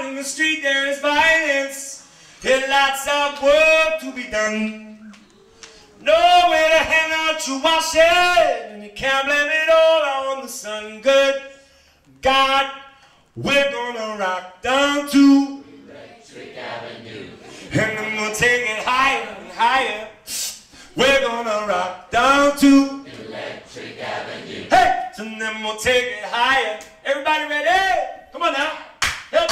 in the street there is violence. There's lots of work to be done. Nowhere to hang out your washing, and you can't blame it all on the sun. Good God, we're gonna rock down to Electric Avenue. And then we'll take it higher and higher. We're gonna rock down to Electric Avenue. Hey! And then we'll take it higher. Everybody ready? Come on now. Help me.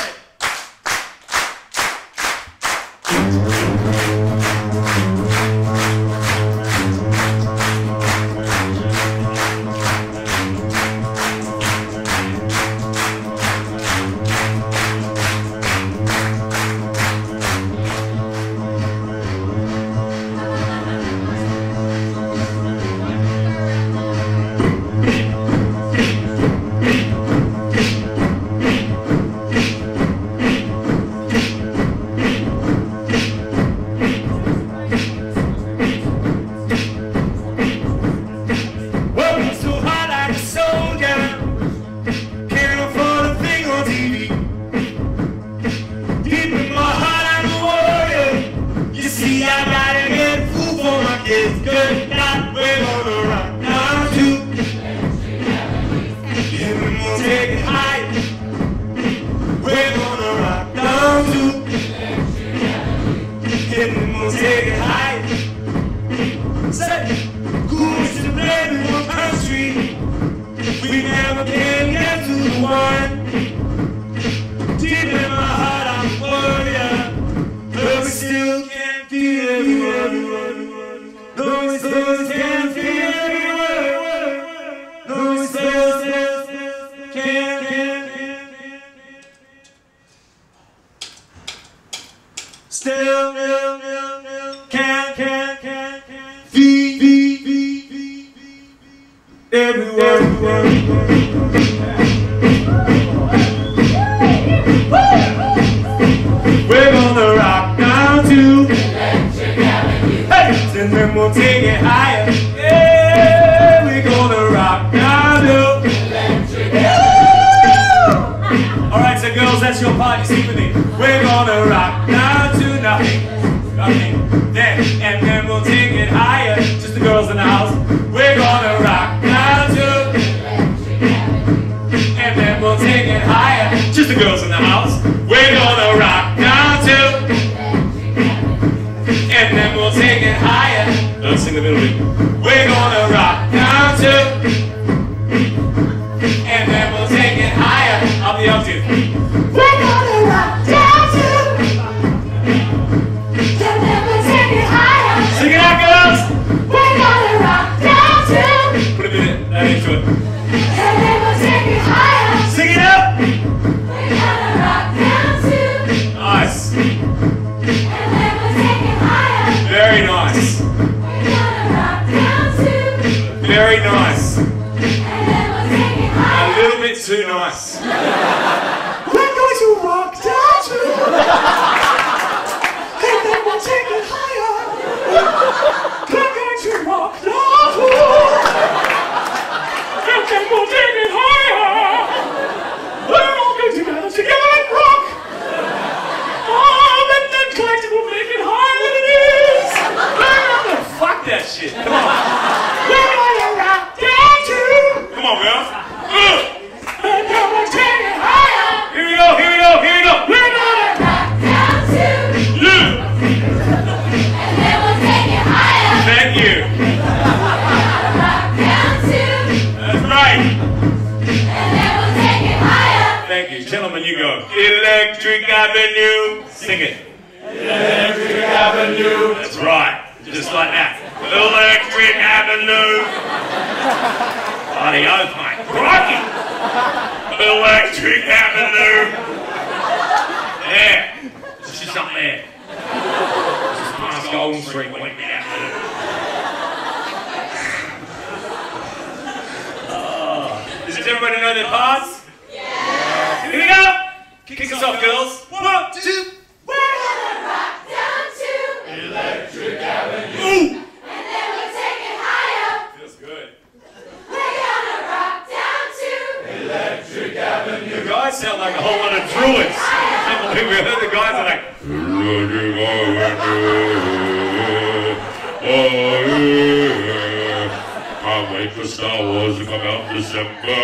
It's good that we're gonna rock down to and then we'll take it higher. We're gonna rock down to and then we'll take it higher. Say, who's to blame in one country? We never can get to the one. Deep in my heart I'm a warrior, but we still can't feel everyone. No, we still can't feel everywhere. No, we still can't. Still can't feel everywhere. We're gonna rock down to Electric Avenue. Hey! And then we'll take it higher. Yeah, we're gonna rock down to Electric Avenue. Alright, so girls, that's your party. Sing with me. We're gonna rock down to nothing. And then we'll take it higher. Just the girls in the house. We're gonna rock down to and then we'll take it higher. Just the girls in the house. We're gonna rock down to and then we'll take it higher. Let's sing the middle bit. We're gonna rock down to and then we'll take it higher. I'll be up to. We're gonna rock down to and then we'll take it higher. Sing it out, girls! We're gonna rock down to Put a bit into it. and then we'll take it higher. Sing it up! We're gonna rock down to Nice. and then we'll take it higher. Very nice. We're gonna rock down to Very nice. and then we'll take it A higher. little bit too nice. We're going to rock down to and then we'll take it higher. We're going to rock down to and then we'll take it higher. We're all going to get together and rock. Oh, and then collective will make it higher than it is. Fuck that shit. Come on. We're going to rock down to Come on, girls. and then we'll take it higher. Here we go, here we go, here we go. We're gonna rock down to Yeah. and then we'll take it higher. Thank you. Rock down to That's right. and then we'll take it higher. Thank you. Gentlemen, you go. Electric Avenue. Sing it. Electric Avenue. That's right. Just like that. Electric Avenue. Adios, mate. Crikey. Electric Avenue. There. This is up there. This is past Golden Street. Wait a minute. Does everybody know their parts? Yeah. Here we go. Kick us off, girls. 1, 2. We're gonna rock down to Electric Avenue. Ooh. and then we'll take it higher. Feels good. We're gonna rock down to Electric Avenue. You guys sound like a whole lot of druids. The guys are like, can't wait for Star Wars to come out in December.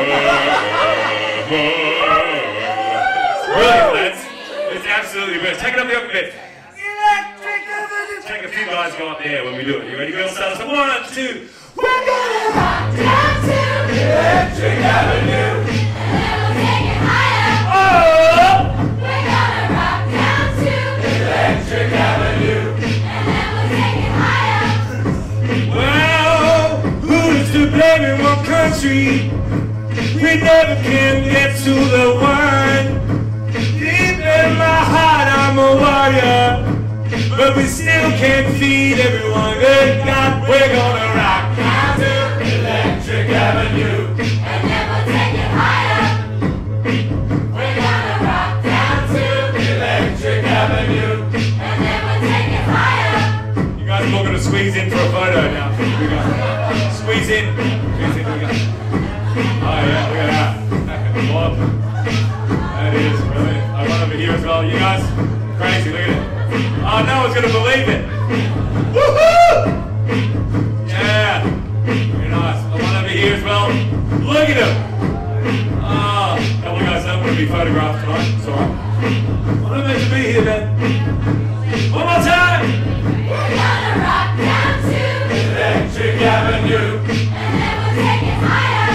Brilliant, lads. It's absolutely best. Take it up the upper bit. Take a few guys go up there when we do it. You ready, girls? Start us. 1, 2. We're gonna rock down to Electric Avenue, and then we'll take it higher. Oh! We're gonna rock down to Electric Avenue, and then we'll take it higher. Well, who's to blame in what country? We never can get to the one. Deep in my heart, I'm a warrior, but we still can't feed everyone. Good God, we're gonna rock Down to Electric Avenue. and then we'll take it higher. We're gonna rock down to Electric Avenue. and then we'll take it higher. You guys are all gonna squeeze in for a photo now. Here we go. Squeeze in. Squeeze in. Here we go. Oh yeah, look at that. Love. That is brilliant. I run over here as well. You guys, crazy. Look at it. Oh, no one's gonna believe it. Woohoo! Yeah. Very nice. I run over here as well. Look at him. Oh, that one guys don't want to be photographed tonight. It's alright. I'm not meant to be here, man. One more time. We're gonna rock down to Electric Avenue. and then we'll take it higher.